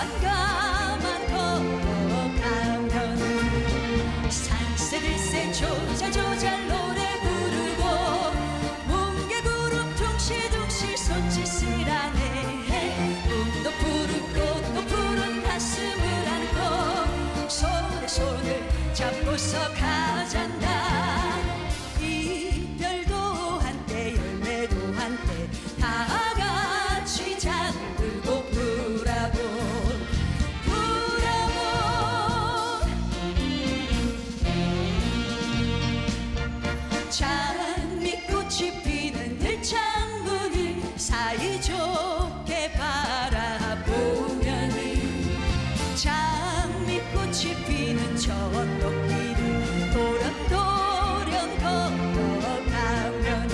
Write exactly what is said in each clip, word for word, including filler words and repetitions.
가만 걸어가면 산새들새 조잘조잘 노래 부르고 뭉게구름 둥실둥실 손짓을 하네. 꿈도 푸른 꽃도 푸른 가슴을 안고 손에 손을 잡고서 가잔다. 이별도 한때 열매도 한때 다 같이 잠들고 브라보 브라보. 장미꽃이 피는 들창문을 사이좋게 바라보면 장미꽃이 피는 저 언덕길을 도련도련 걸어가면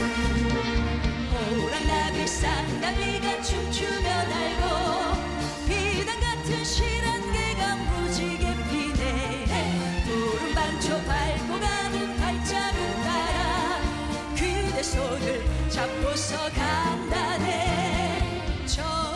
호랑나비 쌍나비가 춤추며 날고 비단 같은 실안개가 무지개 피네. 푸른 방초 밟고 가는 발자국 따라 그대 손을 잡고서 간다네. 저